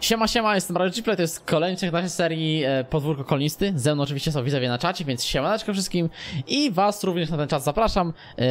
Siema, siema, jestem Radziplay, to jest kolejny ciąg naszej serii Podwórko Kolonisty. Ze mną oczywiście są widzowie na czacie, więc siemaneczko wszystkim. I was również na ten czat zapraszam.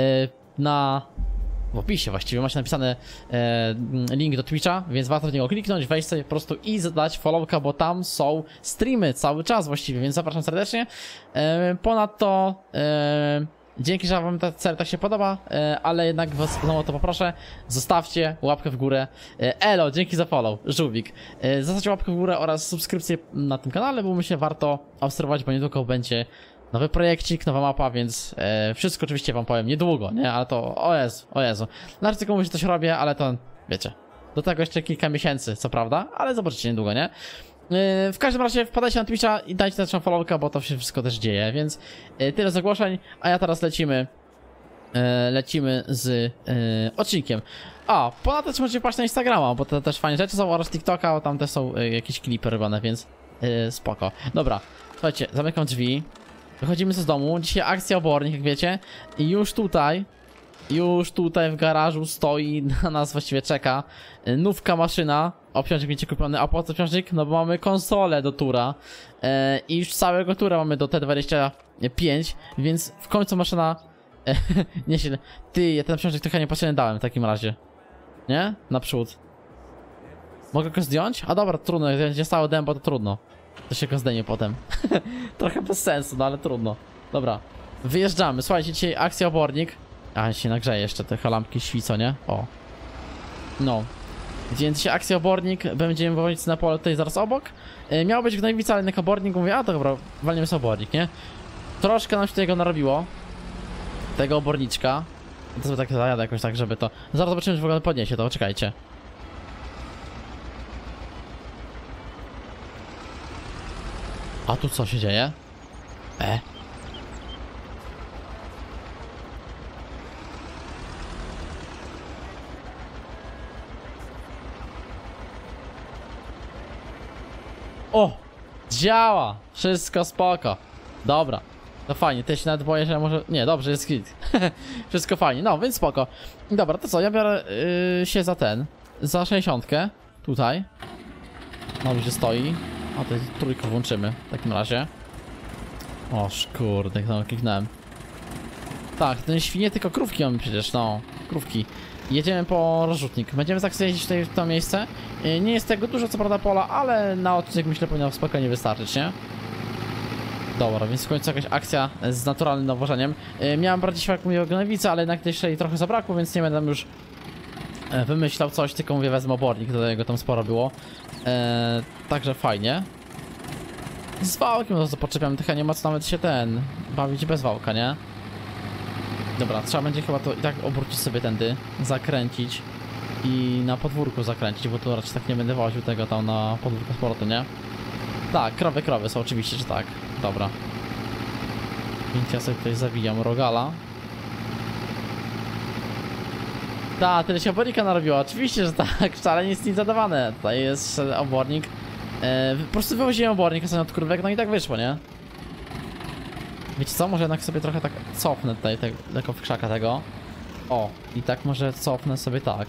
W opisie właściwie macie napisany link do Twitcha, więc warto w niego kliknąć, wejść sobie po prostu i zadać followka, bo tam są streamy cały czas właściwie, więc zapraszam serdecznie. Ponadto dzięki, że wam ta seria tak się podoba, ale jednak was znowu to poproszę, zostawcie łapkę w górę. Elo, dzięki za follow, Żółwik. Zostawcie łapkę w górę oraz subskrypcję na tym kanale, bo myślę warto obserwować, bo niedługo będzie nowy projekcik, nowa mapa, więc wszystko oczywiście wam powiem niedługo, nie? Ale to, o Jezu. Na razie tylko mówię, że coś robię, ale to, wiecie, do tego jeszcze kilka miesięcy, co prawda, ale zobaczycie niedługo, nie? W każdym razie wpadajcie na Twitcha i dajcie też followka, bo to się wszystko też dzieje, więc tyle z ogłoszeń, a ja teraz lecimy z odcinkiem. Ponadto też możecie paść na Instagrama, bo to też fajne rzeczy są, oraz TikToka, bo tam też są jakieś klipy robione, więc spoko. Dobra, słuchajcie, zamykam drzwi, wychodzimy z domu, dzisiaj akcja obornik, jak wiecie, i już tutaj w garażu stoi, na nas właściwie czeka nówka maszyna. Obciążnik będzie kupiony, a po co obciążnik? No bo mamy konsolę do tura i już całego tura mamy do T25, więc w końcu maszyna nieźle. Ja ten obciążnik trochę niepotrzebnie dałem w takim razie, nie? Naprzód. Mogę go zdjąć? A dobra, trudno, jak będzie stało dębo, to trudno. To się go zdejmie potem. Trochę bez sensu, no ale trudno. Dobra, wyjeżdżamy. Słuchajcie, dzisiaj akcja obornik. Się nagrzeje jeszcze, te lampki świcą, nie? O. No. Więc dzisiaj akcja obornik, będziemy wozić na pole tutaj zaraz obok. Miał być gnojowica, ale jednak obornik, mówię, a dobra, walniemy sobie obornik, nie? Troszkę nam się tego narobiło. Tego oborniczka. To sobie tak zajadę jakoś tak, żeby to... Zaraz zobaczymy, czy w ogóle podniesie to, czekajcie. A tu co się dzieje? O! Działa! Wszystko spoko. Dobra. No fajnie, też się nawet boję, że może... Nie, dobrze, jest hit. Wszystko fajnie, no, więc spoko. Dobra, to co, ja biorę się za za 60. Tutaj. No, gdzie stoi. A tutaj trójkę włączymy w takim razie. O, kurde, jak tam kliknąłem. Tak, ten świnie tylko krówki mamy przecież, no. Krówki. Jedziemy po rozrzutnik. Będziemy tak jeździć tutaj w to miejsce. Nie jest tego dużo, co prawda, pola, ale na odcinek myślę powinno spokojnie wystarczyć, nie? Dobra, więc w końcu jakaś akcja z naturalnym nawożeniem. Miałem bardziej jak mówię o gnojowicy, ale jednak jeszcze jej trochę zabrakło, więc nie będę już wymyślał coś, tylko mówię, wezmę obornik, do tego tam sporo było. Także fajnie. Z wałkiem to podczepiam, tylko nie ma co nawet się bawić bez wałka, nie? Dobra, trzeba będzie chyba to i tak obrócić sobie tędy, zakręcić i na podwórku zakręcić, bo tu raczej tak nie będę woził tego tam na podwórko z powrotem, nie? Tak, krowy są oczywiście, że tak. Dobra. Więc ja sobie tutaj zawijam rogala. Tyle się obornika narobiło, oczywiście, że tak, wcale nic nie zadawane. Tutaj jest obornik. Po prostu wywoziłem obornik sobie od kurwek, no i tak wyszło, nie? Wiecie co, może jednak sobie trochę tak cofnę tutaj tego w krzaka tego. O, i tak może cofnę sobie tak.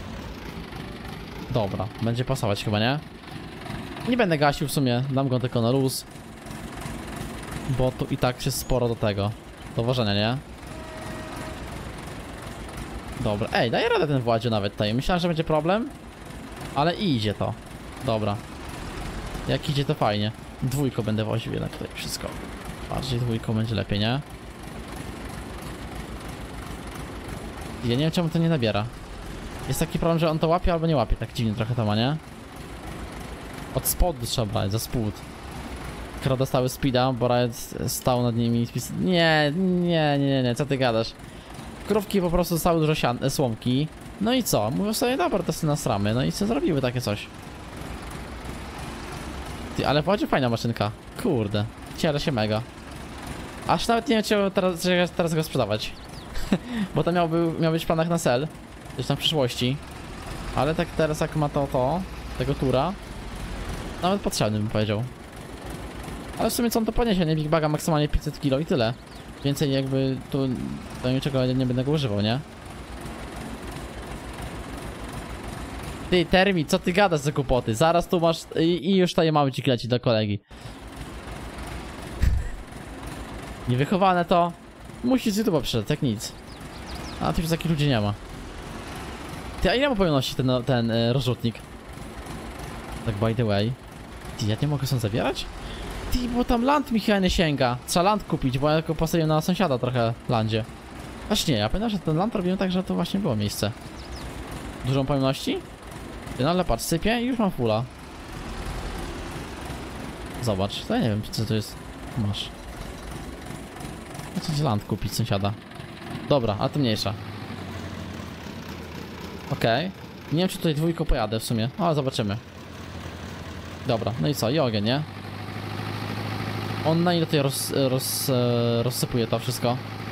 Dobra, będzie pasować chyba, nie? Nie będę gasił w sumie, dam go tylko na luz. Bo tu i tak jest sporo do wożenia, nie? Dobra, daję radę ten Władziu nawet tutaj. Myślałem, że będzie problem, ale idzie to. Dobra. Jak idzie to fajnie. Dwójką będę woził jednak tutaj wszystko. Bardziej dwójką będzie lepiej, nie? Ja nie wiem, czemu to nie nabiera. Jest taki problem, że on to łapie albo nie łapie. Tak dziwnie trochę to ma, nie? Od spodu trzeba brać, za spód. Skoro dostały speeda, bo Riot stał nad nimi i nie, co ty gadasz? Krówki po prostu dostały dużo słomki. No i co? Mówią sobie, dobra, to sobie nasramy. No i co zrobiły takie coś? Ale będzie fajna maszynka. Kurde, cieszę się mega. Aż nawet nie wiem, czy teraz go sprzedawać. Bo to miał być w planach na sell. Gdzieś tam w przyszłości. Ale tak teraz jak ma tego tura, nawet potrzebny bym powiedział. Ale w sumie co on to poniesie, nie? Big Baga maksymalnie 500 kg i tyle. Więcej jakby tu do niczego nie będę go używał, nie? Ty, Termit, co ty gadasz za kłopoty? Zaraz tu masz... I już tutaj mamy ci leci do kolegi. Niewychowane to... Musi z YouTube'a przyszedł, jak nic. A tu już takich ludzi nie ma. Ty, a ile ma pojemności ten rozrzutnik? Tak by the way. Ty, ja nie mogę stąd zabierać? Ty, bo tam land mi chyba nie sięga. Trzeba land kupić, bo ja tylko postawiłem na sąsiada trochę landzie. Aż nie, ja pamiętam, że ten land robiłem tak, że to właśnie było miejsce. Dużą pojemności? No ale patrz, sypię i już mam fulla. Zobacz, to ja nie wiem, co to jest. Masz. Chcę land kupić sąsiada. Dobra, a to mniejsza. Okej. Nie wiem, czy tutaj dwójką pojadę w sumie, ale zobaczymy. Dobra, no i co? I ogień, nie? On na ile tutaj rozsypuje to wszystko?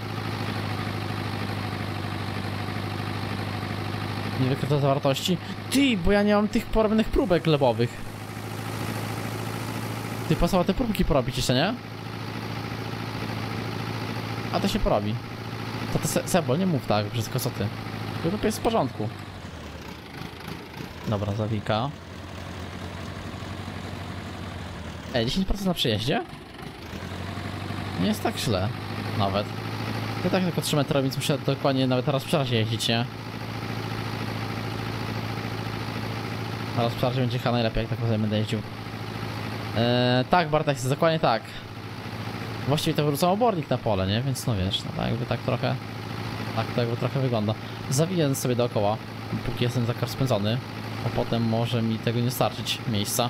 Niewykryte zawartości. Ty, bo ja nie mam tych porobionych próbek glebowych. Ty, pasowało te próbki porobić jeszcze, nie? A to się porobi. To Sebol, nie mów tak, wszystko co ty. To jest w porządku. Dobra, zawika. 10% na przejeździe? Nie jest tak źle. Nawet. To tak tylko 3 metry, więc muszę dokładnie nawet teraz przy razie jeździć, nie? Teraz przy razie będzie chyba najlepiej, jak tak rozumiem, będę jeździł. Tak, Bartek, jest dokładnie tak. Właściwie to wyrzucam obornik na pole, nie? Więc no wiesz, no jakby tak trochę... Tak to jakby trochę wygląda. Zawiję sobie dookoła, póki jestem tak rozpędzony. A potem może mi tego nie starczyć miejsca.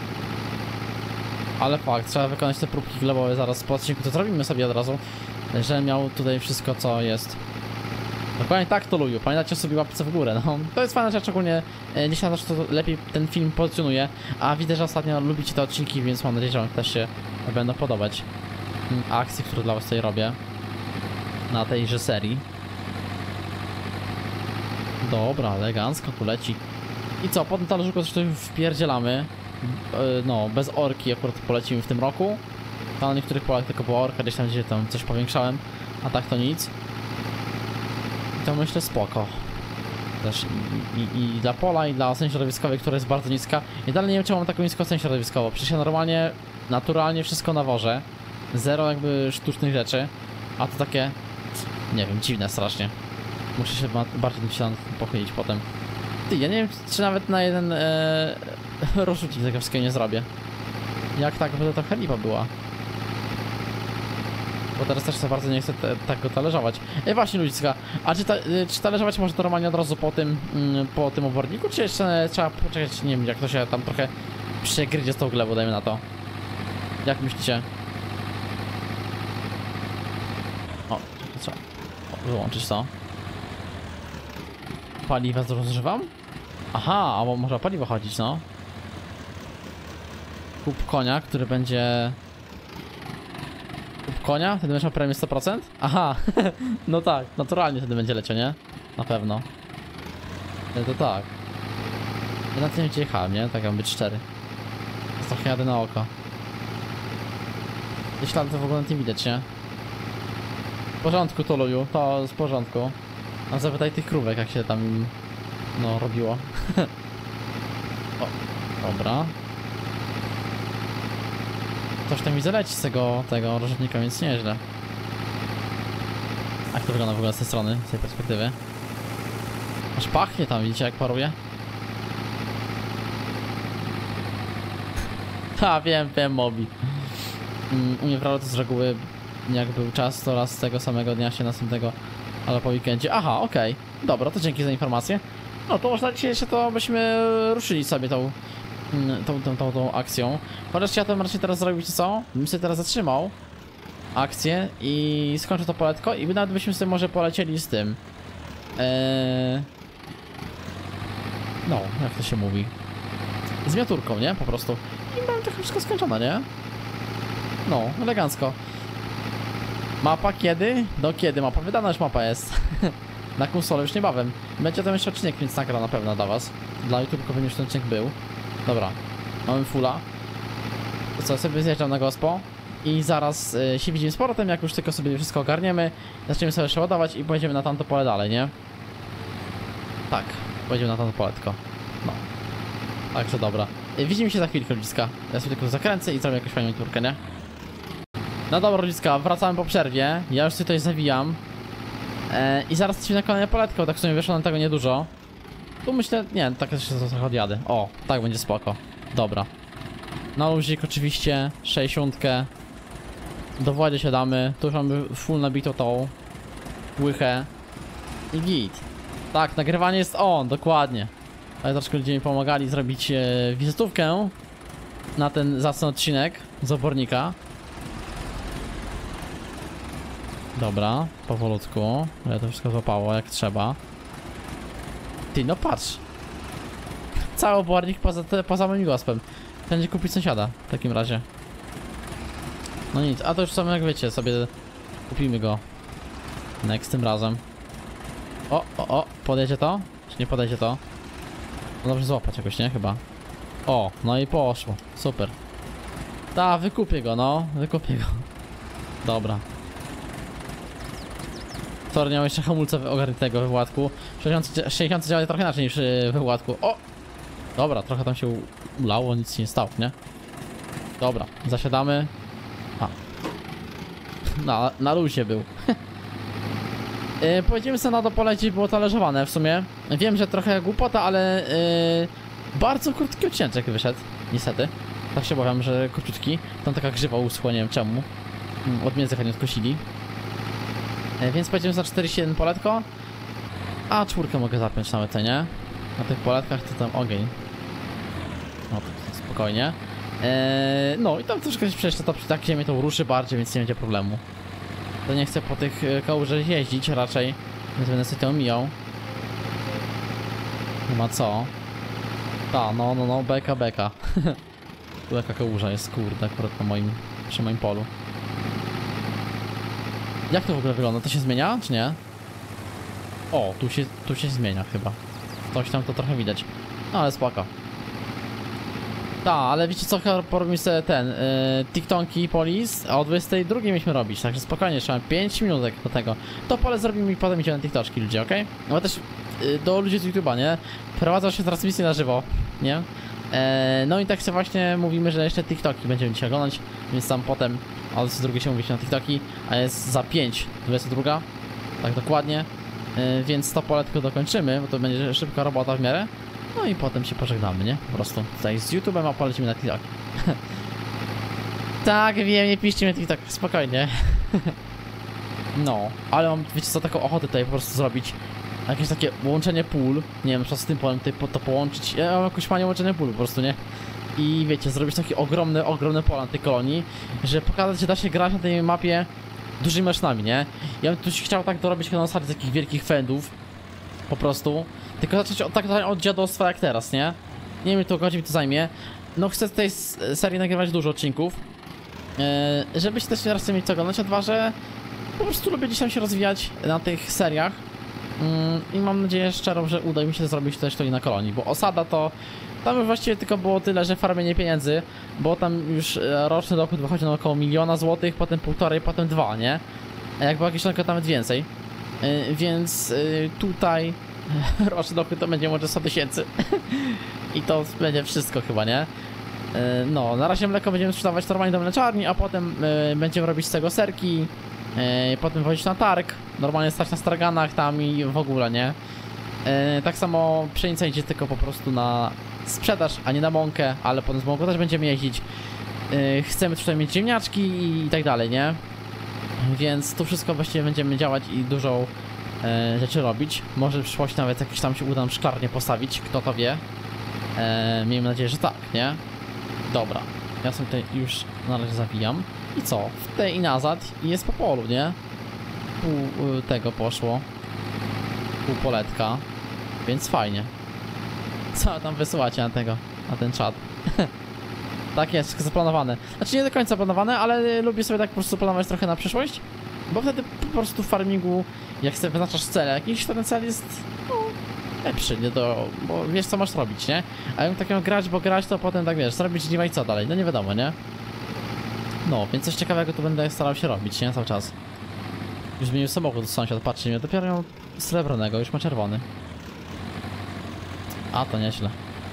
Ale fakt, trzeba wykonać te próbki glebowe zaraz po odcinku, to zrobimy sobie od razu, że miał tutaj wszystko co jest. Dokładnie tak to luju, pamiętajcie sobie łapce w górę, no. To jest fajna rzecz, ogólnie dzisiaj też to lepiej ten film pozycjonuje, a widzę, że ostatnio lubicie te odcinki, więc mam nadzieję, że wam też się będą podobać akcje, które dla was tutaj robię na tejże serii. Dobra, elegancko tu leci. I co, po tym talerzyku coś tutaj wpierdzielamy. No, bez orki akurat polecimy w tym roku. Na niektórych polach tylko była orka, gdzieś tam gdzie tam coś powiększałem, a tak to nic. I to myślę spoko. Też i dla pola, i dla oceny środowiskowej, która jest bardzo niska. I dalej nie wiem, czemu mam taką niską ocenę środowiskową. Przecież ja normalnie, naturalnie wszystko nawożę. Zero jakby sztucznych rzeczy. A to takie, nie wiem, dziwne strasznie. Muszę się bardziej tym pochylić potem. Ty, ja nie wiem, czy nawet na jeden rozrzutnik tego wszystkiego nie zrobię. Jak tak, by to trochę lipa była. Bo teraz też za bardzo nie chcę tak go talerzować. Właśnie ludziska, a czy talerzować może normalnie od razu po tym oborniku, czy jeszcze trzeba poczekać, nie wiem, jak to się tam trochę przegryzie z tą glebą, dajmy na to. Jak myślicie? O, trzeba wyłączyć to. Paliwa rozgrzewam? Aha, a może o paliwo chodzić, no. Kup konia, który będzie... Kup konia? Wtedy będziesz miał premię 100%? Aha, no tak, naturalnie wtedy będzie leciał, nie? Na pewno. To tak. Ja na tym nie jechałem, nie? Tak mam być szczery. Trochę jadę na oko. Te ślady to w ogóle na tym widać, nie? W porządku to luju, to jest w porządku. A zapytaj tych krówek, jak się tam... No, robiło. O, dobra. Coś tam mi zaleci z tego rozrzutnika, więc nieźle. Jak to wygląda w ogóle z tej strony, z tej perspektywy? Aż pachnie tam, widzicie jak paruje? Ha, wiem, Mobi. U mnie prawda to z reguły, jak był czas, to raz z tego samego dnia się następnego, ale po weekendzie. Aha, okej. Dobra, to dzięki za informację. No to można dzisiaj jeszcze to byśmy ruszyli sobie tą akcją. Chociaż ja to raczej teraz zrobić co? Bym sobie teraz zatrzymał akcję i skończę to poletko i nawet byśmy sobie może polecieli z tym. No, jak to się mówi? Z miaturką, nie? Po prostu. I mam trochę wszystko skończone, nie? No, elegancko. Mapa kiedy? Do kiedy mapa? Wydana już mapa jest. Na konsolę już niebawem. Będzie tam jeszcze odcinek, więc nagra na pewno dla was. Dla YouTube powinien już ten odcinek był. Dobra, mamy fulla. To co, sobie zjeżdżam na gospo. I zaraz się widzimy z powrotem, jak już tylko sobie wszystko ogarniemy. Zaczniemy sobie przeładować i pojedziemy na tamto pole dalej, nie? Tak, pojedziemy na tamto pole tylko. No. Także dobra. Widzimy się za chwilkę, ludziska. Ja sobie tylko zakręcę i zrobię jakąś fajną turkę, nie? No dobra, ludziska, wracamy po przerwie. Ja już tutaj zawijam. I zaraz lecimy na kolejne poletkę, bo tak w sumie wyszło na tego niedużo. Tu myślę, nie, tak jeszcze trochę odjadę. O, tak będzie spoko. Dobra. Na luzik oczywiście, 60. Do Władzie siadamy. Tu już mamy full nabitą tą łychę. I git. Tak, nagrywanie jest on, dokładnie. Ale troszkę ludzie mi pomagali zrobić wizytówkę na ten zacny odcinek z obornika. Dobra, powolutku. Ale to wszystko złapało jak trzeba. Ty, no patrz. Cały obornik poza moim gospem. Będzie kupić sąsiada w takim razie. No nic, a to już samo jak wiecie, sobie kupimy go. Next tym razem. O, podejdzie to? Czy nie podejdzie to? No dobrze złapać jakoś, nie? Chyba. O, no i poszło. Super. Ta, wykupię go, no. Wykupię go. Dobra. Sorry, nie mam jeszcze hamulca ogarniętego we Władku. 60 działa trochę inaczej niż we Władku. O! Dobra, trochę tam się ulało, nic się nie stało, nie? Dobra, zasiadamy. A. Na luzie był. Pojedziemy sobie na to pole, gdzie było talerzowane w sumie. Wiem, że trochę głupota, ale bardzo krótki odcinek wyszedł, niestety. Tak się obawiam, że króciutki. Tam taka grzywa uschła, nie wiem czemu. Od między nie odkosili. Więc pojedziemy za 41 poletko. A czwórkę mogę zapiąć nawet, to nie? Na tych poletkach to tam ogień. No to spokojnie. No i tam troszkę się przejść, to tak ziemię to ruszy bardziej, więc nie będzie problemu. To nie chcę po tych kałużach jeździć raczej, więc będę sobie to omijał. Nie ma co. Ta, no, beka. Tu jaka kałuża jest, kurde, akurat na przy moim polu. Jak to w ogóle wygląda? To się zmienia, czy nie? O, tu się zmienia chyba. Coś tam to trochę widać. No ale spoko. Tak, ale wiecie co, porobimy sobie ten TikToki Polis, a o 22 mieliśmy robić, także spokojnie, trzeba 5 minutek do tego. To pole zrobimy i potem idziemy na TikToczki, ludzie, okej? No bo też do ludzi z YouTube'a, nie? Prowadza się transmisję na żywo, nie? No i tak sobie właśnie mówimy, że jeszcze TikToki będziemy dzisiaj oglądać, więc tam potem o 22 się mówi się na TikToki, a jest za 5, 22, tak dokładnie. Więc to pole tylko dokończymy, bo to będzie szybka robota w miarę. No i potem się pożegnamy, nie? Po prostu tutaj z YouTube'em, a polecimy na TikTok. Tak, wiem, nie piszcie mi na TikTok, spokojnie. No, ale mam, wiecie co, taką ochotę tutaj po prostu zrobić. Jakieś takie łączenie pól. Nie wiem, trzeba z tym polem tutaj to połączyć. Ja mam jakieś fajne łączenie pól po prostu, nie? I wiecie, zrobić takie ogromne pola na tej kolonii, że pokazać, że da się grać na tej mapie dużymi maszynami, nie? Ja bym tu chciał tak dorobić na zasadzie takich wielkich fendów. Po prostu. Tylko zacząć od dziadostwa jak teraz, nie? Nie wiem, ile godzin mi to zajmie. No chcę z tej serii nagrywać dużo odcinków. Żebyście też raz mieć co oglądać, a dwa, że po prostu lubię gdzieś tam się rozwijać na tych seriach. I mam nadzieję szczerą, że uda mi się zrobić też to i na kolonii, bo osada to tam już właściwie tylko było tyle, że farmienie pieniędzy, bo tam już roczny dochód wychodzi na około 1 000 000 złotych, potem 1,5, potem 2, nie? A jak było jakieś nawet więcej. Więc tutaj roczny dochód to będzie może 100 000. I to będzie wszystko chyba, nie? No, na razie mleko będziemy sprzedawać normalnie do mleczarni, a potem będziemy robić z tego serki. Potem wchodzić na targ, normalnie stać na straganach tam i w ogóle, nie? Tak samo pszenica idzie tylko po prostu na sprzedaż, a nie na mąkę, ale potem z mąką też będziemy jeździć. Chcemy tutaj mieć ziemniaczki i tak dalej, nie? Więc tu wszystko właściwie będziemy działać i dużo rzeczy robić. Może w przyszłości nawet jakieś tam się uda nam szklarnię postawić, kto to wie. Miejmy nadzieję, że tak, nie? Dobra, ja sobie tutaj już na razie zawijam. I co? W tej i nazad i jest po polu, nie? Pół tego poszło. Pół poletka. Więc fajnie. Co tam wysyłacie na tego? Na ten czat? Tak jest, wszystko zaplanowane. Znaczy nie do końca planowane, ale lubię sobie tak po prostu planować trochę na przyszłość. Bo wtedy po prostu w farmingu, jak sobie wyznaczasz cele, jakiś ten cel jest no, lepszy, nie do, bo wiesz co masz robić, nie? A jak takiego grać, bo grać, to potem tak wiesz, zrobić żniwa i co dalej, no nie wiadomo, nie? No, więc coś ciekawego tu będę starał się robić, nie? Cały czas. Już zmienił samochód sąsiad, patrzcie, dopiero miał srebrnego, już ma czerwony. A, to nieźle.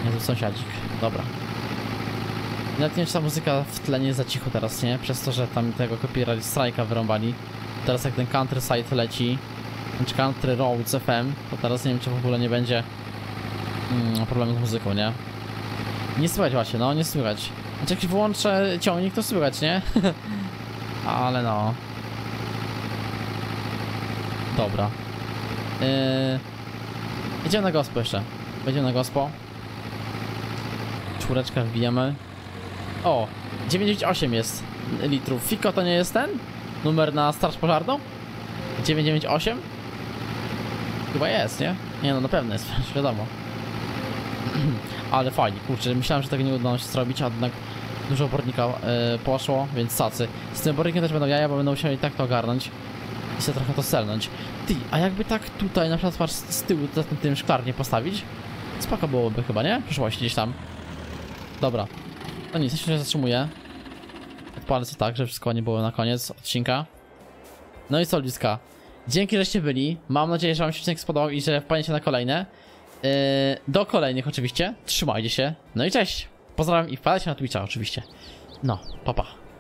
Jezu, sąsiadzik. Dobra. Nawet nie wiem, czy ta muzyka w tle nie jest za cicho teraz, nie? Przez to, że tam tego copyright strike'a wyrąbali. Teraz jak ten countryside leci, czy country roads FM, to teraz nie wiem, czy w ogóle nie będzie problemu z muzyką, nie? Nie słychać właśnie, no nie słychać. Znaczy jak wyłączę ciągnik, to słychać, nie? Ale no. Dobra. Idziemy na gospo jeszcze. Będziemy na gospo. Czwóreczkę wbijemy. O, 998 jest litrów. Fiko to nie jest ten? Numer na straż pożarną? 998? Chyba jest, nie? Nie no, na pewno jest, wiadomo. Ale fajnie, kurczę, myślałem, że tego nie udało się zrobić, a jednak dużo obornika poszło, więc sacy. Z tym obornikiem też będą jaja, bo będą musieli tak to ogarnąć i sobie trochę to selnąć. Ty, a jakby tak tutaj na przykład patrz, z tyłu za tym szklarnię postawić? Spoko byłoby chyba, nie? W przyszłości gdzieś tam. Dobra. No nic, jeszcze się zatrzymuję. Odpalę co tak, żeby wszystko nie było na koniec odcinka. No i co, ludzka. Dzięki, żeście byli. mam nadzieję, że wam się odcinek spodobał i że wpadniecie na kolejne. Do kolejnych oczywiście. Trzymajcie się. No i cześć. Pozdrawiam i wpadajcie na Twitcha oczywiście. No, pa pa.